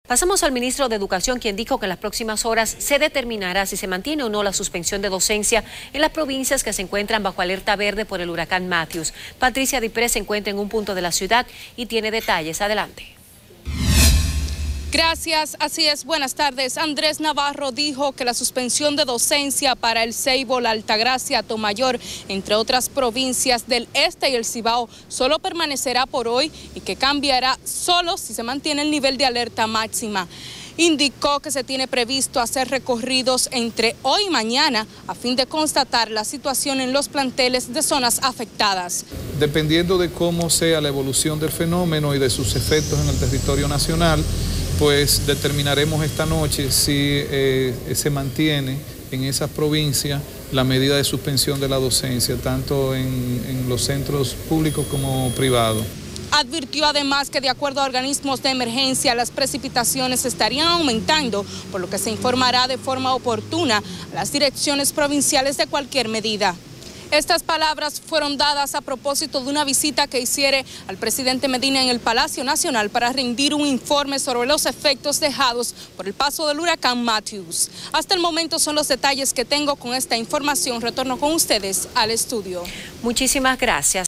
Pasamos al ministro de Educación, quien dijo que en las próximas horas se determinará si se mantiene o no la suspensión de docencia en las provincias que se encuentran bajo alerta verde por el huracán Matthews. Patricia Dipré se encuentra en un punto de la ciudad y tiene detalles. Adelante. Gracias, así es, buenas tardes. Andrés Navarro dijo que la suspensión de docencia para el Ceibo, la Altagracia, Atomayor, entre otras provincias del este y el Cibao, solo permanecerá por hoy y que cambiará solo si se mantiene el nivel de alerta máxima. Indicó que se tiene previsto hacer recorridos entre hoy y mañana a fin de constatar la situación en los planteles de zonas afectadas. Dependiendo de cómo sea la evolución del fenómeno y de sus efectos en el territorio nacional, pues determinaremos esta noche si se mantiene en esas provincias la medida de suspensión de la docencia, tanto en los centros públicos como privados. Advirtió además que de acuerdo a organismos de emergencia, las precipitaciones estarían aumentando, por lo que se informará de forma oportuna a las direcciones provinciales de cualquier medida. Estas palabras fueron dadas a propósito de una visita que hiciera al presidente Medina en el Palacio Nacional para rendir un informe sobre los efectos dejados por el paso del huracán Matthews. Hasta el momento son los detalles que tengo con esta información. Retorno con ustedes al estudio. Muchísimas gracias.